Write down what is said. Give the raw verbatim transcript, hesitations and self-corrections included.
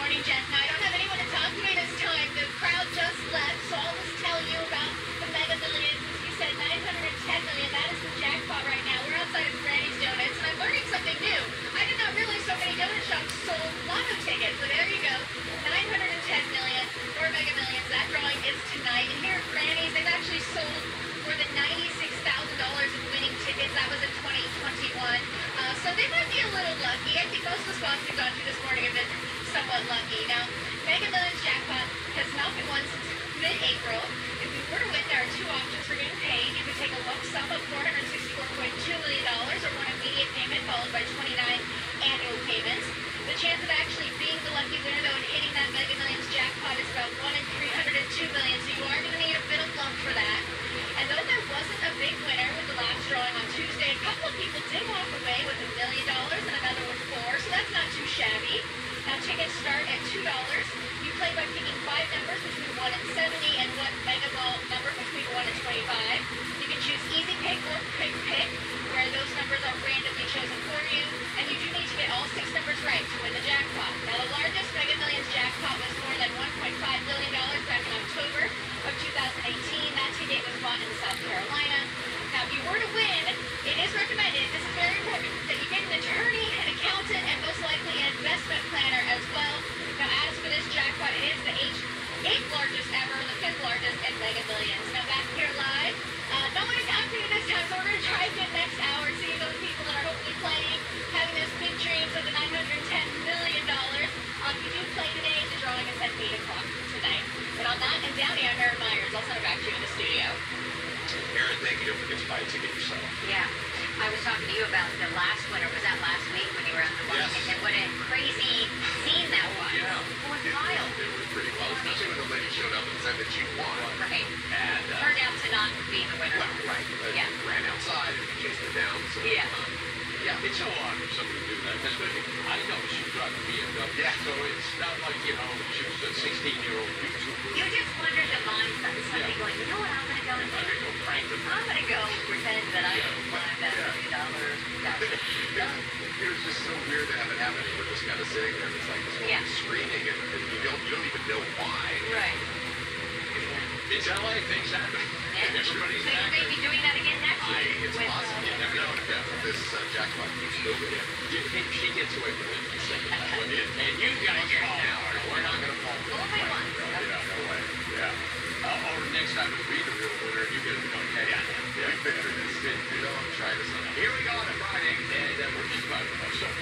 morning, Jen. Now, I don't have anyone to talk to me this time. The crowd just left, so I'll just tell you about the Mega Millions. As you said, nine hundred ten million. That is the jackpot right now. We're outside of Granny's Donuts, and I'm learning something new. I did not realize so many donut shops sold lotto tickets, so there you go. nine hundred ten million for Mega Millions. That drawing is tonight. And here at Granny's, they've actually sold more than ninety-six thousand dollars in winning tickets. That was in twenty twenty-one. Uh, so they might be a little lucky. I think most of the spots we've gone to this morning have been somewhat lucky. Now, Mega Millions jackpot has not been won since mid-April. If we were to win, there are two options for getting paid. You could take a lump sum of four hundred sixty-four point two million dollars or one immediate payment followed by twenty-nine annual payments. The chance of actually being the lucky winner, though, and hitting that Mega Millions jackpot is about one in three hundred two million, so you are going to need a bit of luck for that. And though there wasn't a big winner with the last drawing on Tuesday, a couple of people did walk away with a million dollars and another with four, so that's not too shabby. Now, tickets start at two dollars. You play by picking five numbers between one and seventy and one Mega Ball number between one and twenty-five. You can choose Easy Pick or Quick Pick, where those numbers are randomly chosen for you, and you do need to get all six numbers right to win the jackpot. Now, the largest Mega Millions jackpot was more than one point five billion dollars back in October of two thousand eighteen. That ticket was bought in South Carolina. Now, if you were to win, it is recommended, this is very important, that you get an attorney, an accountant, and most likely an investment planner as well. Now, as for this jackpot, it is the eighth, eighth largest ever, the fifth largest in Mega Millions. Now, back here live, uh, no one is after you this time, so we're going to try again next hour, see those people that are hopefully playing, having those big dreams of the nine hundred ten million dollars. Um, if you do play today, the drawing is at eight o'clock tonight. And on that, and Downey, I'm Aaron Myers. I'll send it back to you in the studio. Aaron, thank you. Don't forget to buy a ticket yourself. Yeah. I was talking to you about the last winner. Was that last week when you were out the Yes. market? And what a crazy scene that was. Yeah. It was It, wild. it was pretty wild, especially when the lady showed up and said that she won. Right. And, uh, Turned out to not be the winner. well, right. Uh, Yeah. Ran outside and we chased her down. So, Yeah. um, yeah. It's so odd for somebody to do that, especially, I know she was driving a B M W, Yeah. so it's not like, you know, she was a sixteen-year-old YouTuber. You just wonder the mindset of somebody Yeah. going, you know what I'm going to go and I'm do? gonna go prank them. I'm going to go pretend that I Yeah. won that Yeah. million dollars. It, it was just so weird to have it happen. We're just kind of sitting there, just like this woman Yeah. screaming, and, and you don't, you don't even know why. Right. It's L A, things happen. Yeah. Everybody's So you an may actor. be doing that again next I, week. it's with, possible. uh, You never know if uh, this uh, jackpot keeps moving. You- If she gets away with it, you say that. And you guys get it now. We're not going to fall. Only once. Yeah, no way. Yeah. Uh, or next time it'll be the real winner, you get it. Okay. Yeah. We figured this. You know, I'm trying to. Here we go on a Friday, and uh, we're just about to. So